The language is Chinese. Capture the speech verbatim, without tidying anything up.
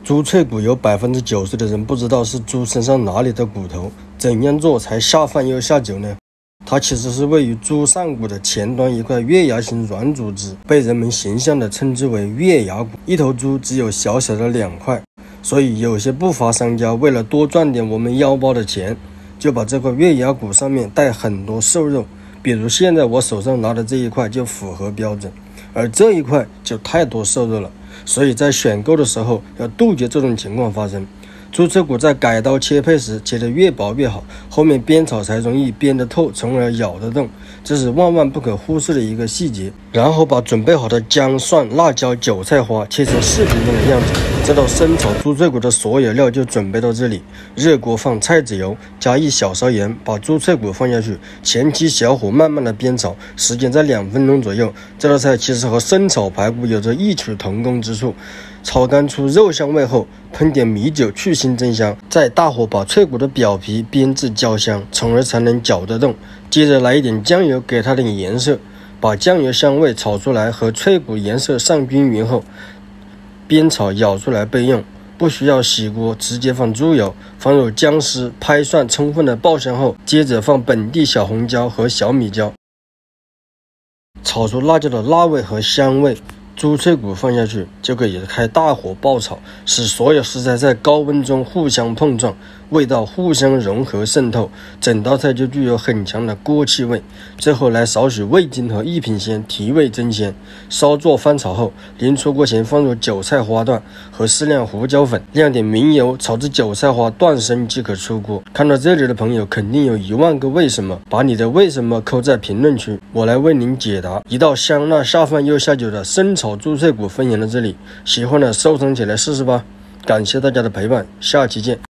猪脆骨有 百分之九十 的人不知道是猪身上哪里的骨头，怎样做才下饭又下酒呢？它其实是位于猪上骨的前端一块月牙形软组织，被人们形象地称之为月牙骨。一头猪只有小小的两块，所以有些不法商家为了多赚点我们腰包的钱，就把这块月牙骨上面带很多瘦肉，比如现在我手上拿的这一块就符合标准，而这一块就太多瘦肉了，所以在选购的时候要杜绝这种情况发生。猪脆骨在改刀切配时切得越薄越好，后面煸炒才容易煸得透，从而咬得动，这是万万不可忽视的一个细节。然后把准备好的姜、蒜、辣椒、韭菜花切成视频中的样子。这道生炒猪脆骨的所有料就准备到这里，热锅放菜籽油，加一小勺盐，把猪脆骨放下去，前期小火慢慢的煸炒，时间在两分钟左右。这道菜其实和生炒排骨有着异曲同工之处。炒干出肉香味后，喷点米酒去腥增香，再大火把脆骨的表皮煸至焦香，从而才能搅得动。接着来一点酱油，给它点颜色，把酱油香味炒出来和脆骨颜色上均匀后，煸炒舀出来备用。不需要洗锅，直接放猪油，放入姜丝、拍蒜，充分的爆香后，接着放本地小红椒和小米椒，炒出辣椒的辣味和香味。猪脆骨放下去，就可以开大火爆炒，使所有食材在高温中互相碰撞，味道互相融合渗透，整道菜就具有很强的锅气味。最后来少许味精和一品鲜提味增鲜。稍作翻炒后，临出锅前放入韭菜花段和适量胡椒粉，亮点明油，炒至韭菜花断生即可出锅。看到这里的朋友肯定有一万个为什么，把你的为什么扣在评论区，我来为您解答。一道香辣下饭又下酒的生炒猪脆骨分享到这里，喜欢的收藏起来试试吧。感谢大家的陪伴，下期见。